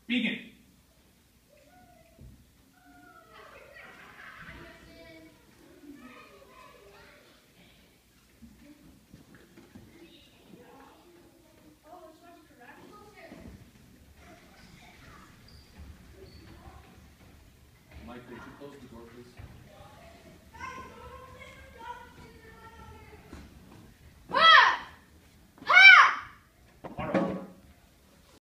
Begin. Mike, could you close the door, please?